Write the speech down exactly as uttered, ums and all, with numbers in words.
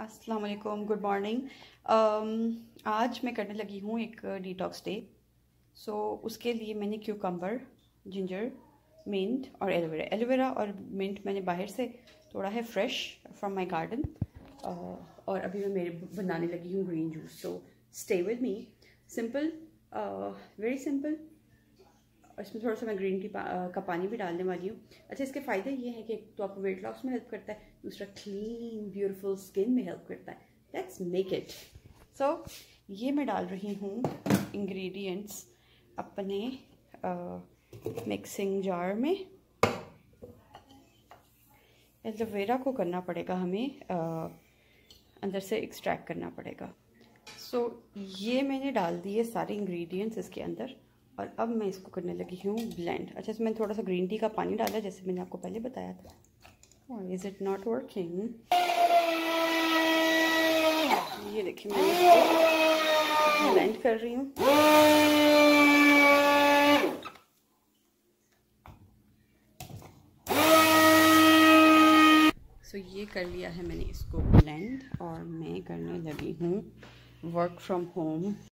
अस्सलाम वालेकुम, good morning. आज मैं करने लगी हूँ एक डिटॉक्स डे। सो उसके लिए मैंने क्यूकम्बर, जिंजर, मिंट और एलोवेरा एलोवेरा और मिंट मैंने बाहर से तोड़ा है, फ्रेश फ्रॉम माय गार्डन। और अभी मैं मेरे बनाने लगी हूँ green juice. So stay with me. Simple, very simple. इसमें थोड़ा सा मैं ग्रीन टी पा, का पानी भी डालने वाली हूँ। अच्छा, इसके फ़ायदे ये हैं कि तो आपको वेट लॉस में हेल्प करता है, दूसरा क्लीन ब्यूटीफुल स्किन में हेल्प करता है। Let's make it. सो ये मैं डाल रही हूँ इंग्रेडिएंट्स अपने मिक्सिंग जार में। एलोवेरा को करना पड़ेगा हमें, आ, अंदर से एक्सट्रैक्ट करना पड़ेगा। सो so, ये मैंने डाल दिए सारे इंग्रेडिएंट्स इसके अंदर और अब मैं इसको करने लगी हूँ ब्लेंड। अच्छा, इसमें थोड़ा सा ग्रीन टी का पानी डाला जैसे मैंने आपको पहले बताया था। Is it not working? ये देखिए मैं इसको ब्लेंड कर रही हूँ। सो so, ये कर लिया है मैंने इसको ब्लेंड और मैं करने लगी हूँ वर्क फ्रॉम होम।